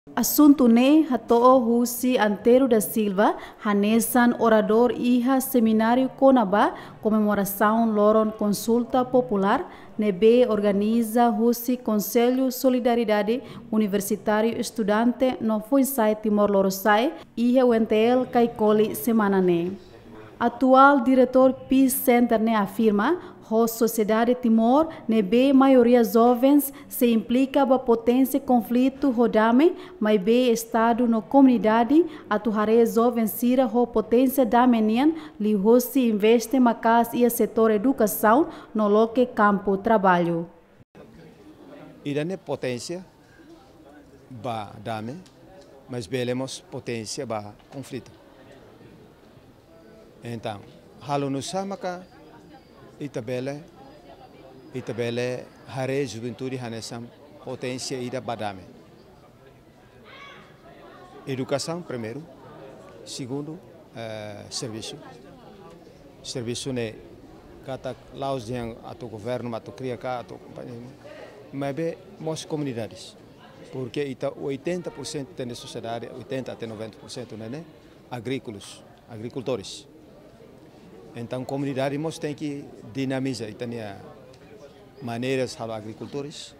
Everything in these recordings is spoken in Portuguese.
Assunto ne hatoo Husi Antero da Silva, Hanesan orador iha seminário Conaba, comemoração Loron Consulta Popular, Nebe organiza Husi Conselho Solidariedade Universitário Estudante no Funsai Timor-Leste, iha UNTL Kaikoli semana ne. Atual diretor Peace Center ne afirma, a sociedade Timor, nebe maioria jovens se implica ba potência conflito rodame, mas be estado no comunidade, atuhare jovens sira ho potência da menian, li hosi investe macas e setor educação no loque campo trabalho. Irane potência ba dame, mas belemos potência ba conflito. Então, halo no samaka Itabele hare juventude hanesam potência ida badame. Educação primeiro, segundo serviço. Serviço ne kata laos yang atau governo atau cria cá atau companhia, mas be mos comunidades, porque ita 80% da sociedade, 80 até 90% né agricultores. Então, a comunidade tem que dinamizar e tem maneiras para agricultores.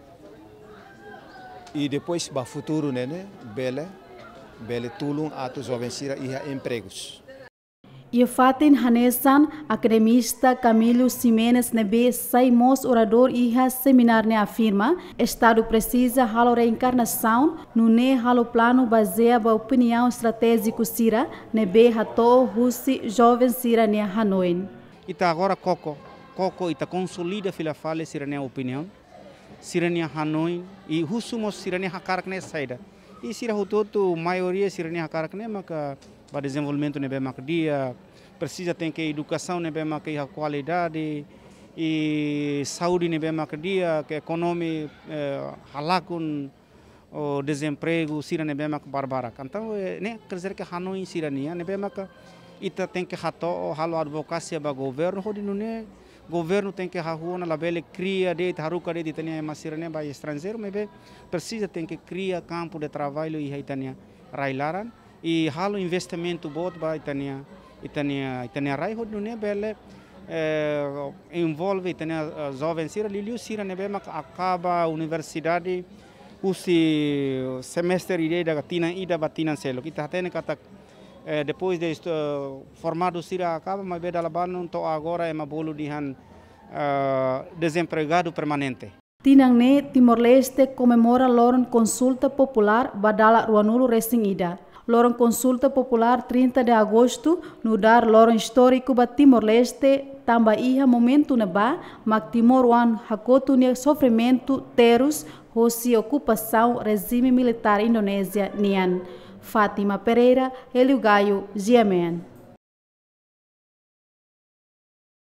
E depois, para o futuro, bele tulung atau jovens e empregos. E Fatin Hanesan, academista Camilo Ximenes nebe saimos orador iha seminar ne afirma, Estado precisa halo reencarnação, no ne halo plano baseia ba opinião estratégico sira, nebe hato husi jovens sira ne Hanoi. Ita agora Coco ita consolida fila fale sira ne opinião, sira ne Hanoi e husumos sira ne hakarak ne saída. E sira hutoto maioria sira ne hakarak ne maka para desenvolvimento nebe dia precisa ter que educação nebe que a qualidade e saúde nebe dia que economia halakun o desemprego sira nebe barbara. Então né quer dizer que Hanoi sira nia nebe ita tem que hato halo advocacia ba governo hodino ne governo tem que rua na labele cria de haruka de tania masira ne ba estrangeiro nebe precisa ter que cria campo de trabalho e itania railaran e halo investimento bot ba itania rai hodno ne bele envolve itania jovens sira liliu sira ne bema acaba universidade usi semestre ide da tina ida batina selo kita tene kata depois de formado sira acaba mas beda labano to agora é mabolo dihan desempregado permanente. Tinang ne Timor-Leste comemora Loron Consulta Popular badala Ruanulo Racing Ida. Loron Consulta Popular 30 de agosto, no dar Loron Histórico ba Timor-Leste, tamba iha momento na ba, mag Timor-Wan hakoto ne sofrimento terus, hosi ocupação regime militar Indonésia nian. Fátima Pereira, Helio Gaio, GMN.